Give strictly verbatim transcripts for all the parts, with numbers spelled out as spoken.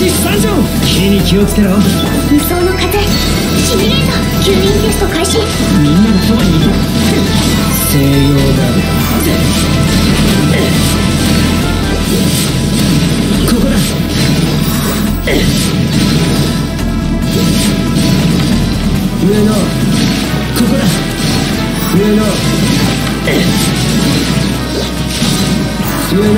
し参上。火に気をつけろ。 理想の風シミュレーター吸引テスト開始。 みんながそばにいる。西洋だ。ここだ。上のここだ。上の上の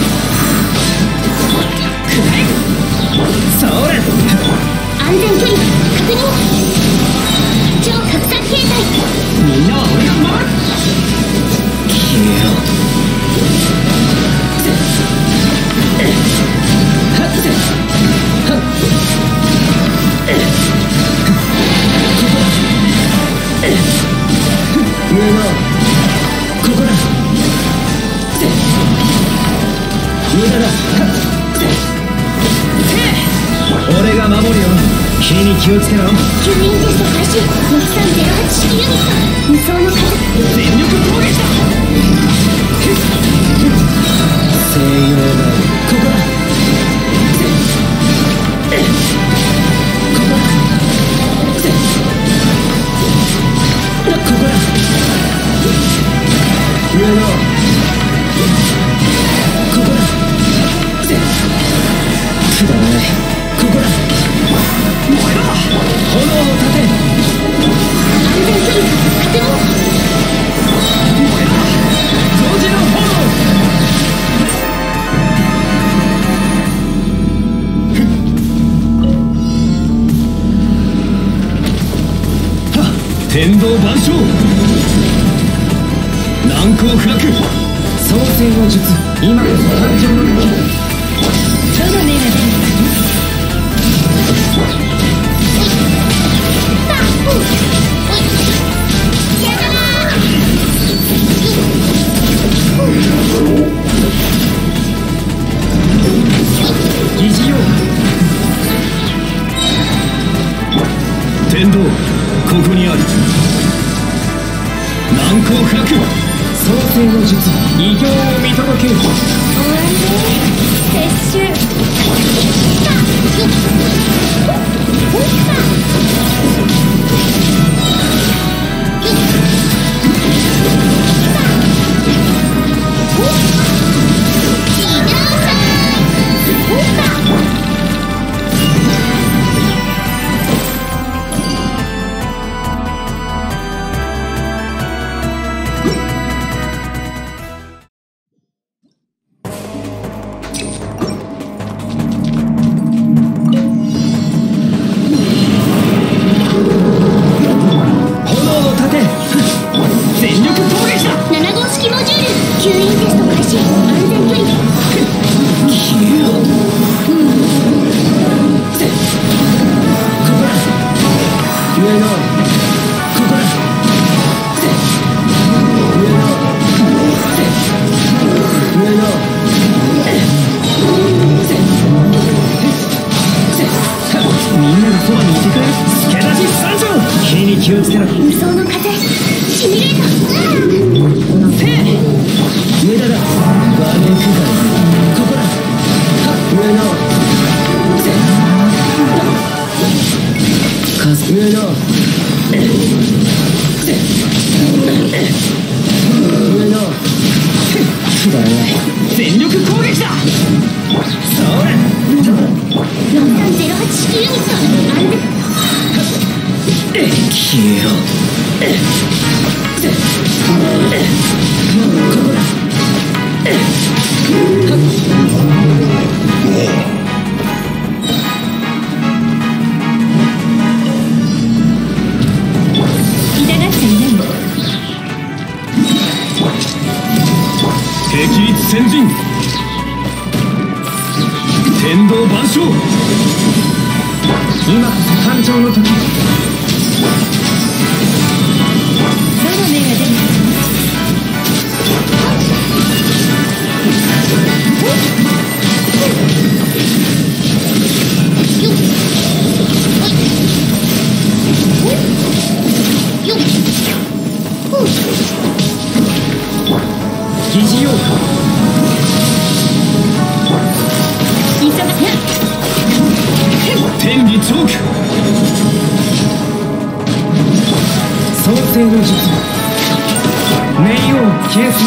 それ。 安全距離確認。超拡散形態。 みんなは俺が守る。消えろ。上のここだ。無駄だ。俺が守るよ。火に気をつけろ。 吸引テスト開始。ろくさんゼロはち式ユニット無双の風全力攻撃だ。西洋だ。ここだ。ここだ。ここだ。上のここだ。くだらない。ここだ。燃えろ。炎を立て。 安全距離確認。 燃えろ。同時の炎。はっ。天道万象。難攻不落。創世の術。今こそ誕生の時。ただね。疑似よ。天道ここにある。難攻不落。創世の術異形を見届ける。 撤収。 気をつけろ。 無双の風シミュレーター。 せい無駄だ。バーゲン空間。ここだ。上の上の上のくだらない。全力攻撃だ。それ。 ろくさんゼロはち式ユニット安全。 消えろ。ここだ。 痛がっちゃいないの。 敵一先陣。天道万象。今こそ誕生の時。 どの目が出る。 疑似ようか。 急がな。 チョーク。創世の術冥王形成。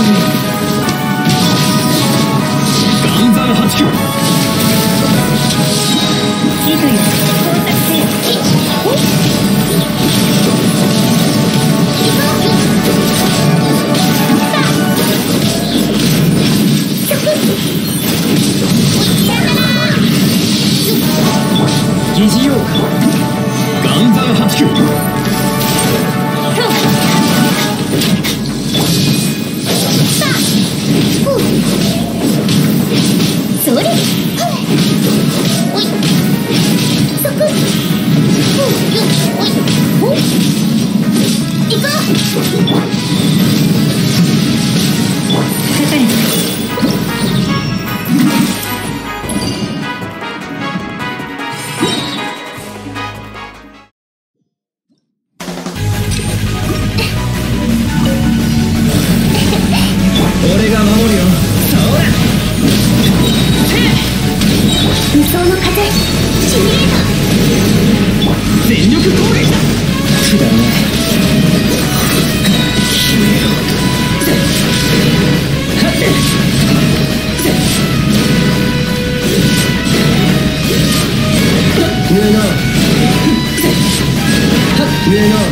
岩山八九。 地図よ工作せよ。 疑似用岩山八九。 それおいそこおいおい行こう。かかれ。 俺が守るよ。そうだ。 無双の風シミュレーター。 全力攻撃だ。くだらない。決めろ。はって上のはっ上の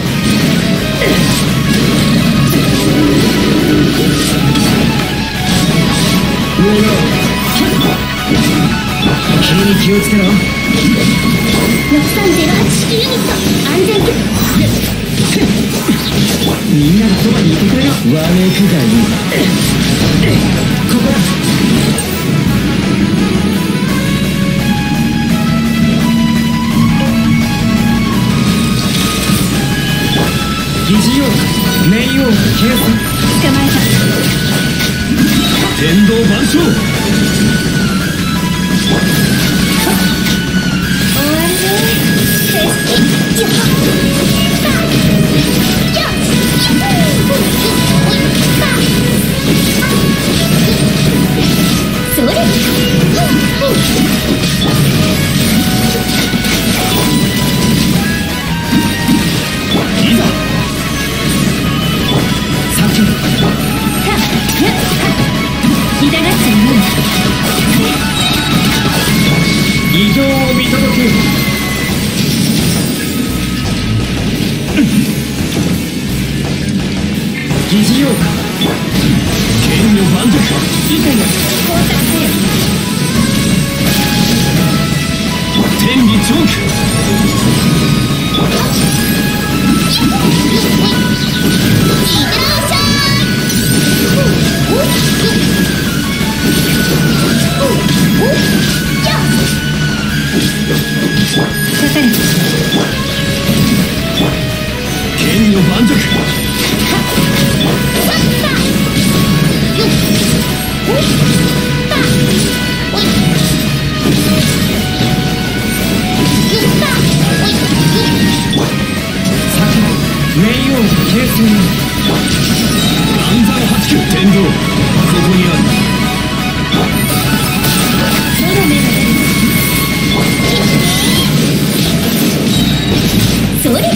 上の君に気をつけろ。 ろくさんゼロはち式ユニット安全距離。 みんながそばにいてくれよ。わめくがいい。ここだ。疑似用冥王形成。 捕まえた。 天道万象。 終わりね。それいざ作曲。 痛がっちゃいない。 異常を見届ける。疑似用剣の盤石。 いざよ工作せよ。 天理チョーク。 かかれ。 剣の盤石。冥王形成。岩山八九。天道ここにある。 そうだね。それ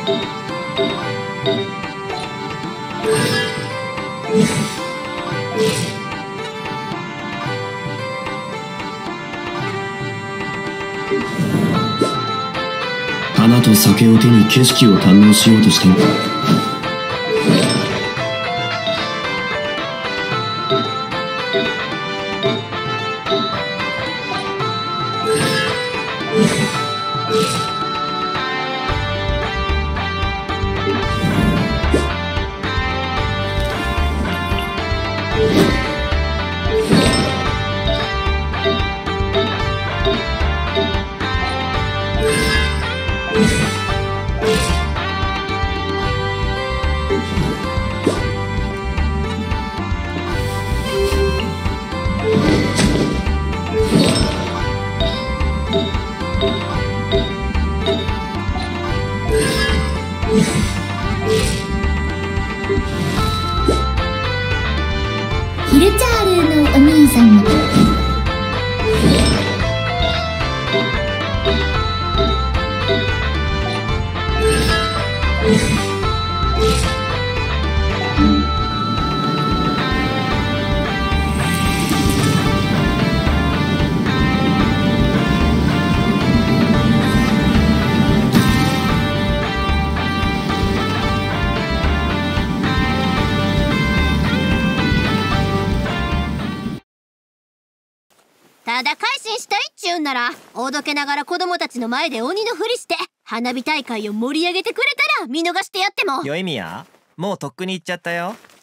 花と酒を手に景色を堪能しようとしたのか。 ヒルチャールのお兄さんのただ改心したいっちゅうんなら、おどけながら子供たちの前で鬼のふりして花火大会を盛り上げてくれたら見逃してやっても。 よいみや、もうとっくに行っちゃったよ。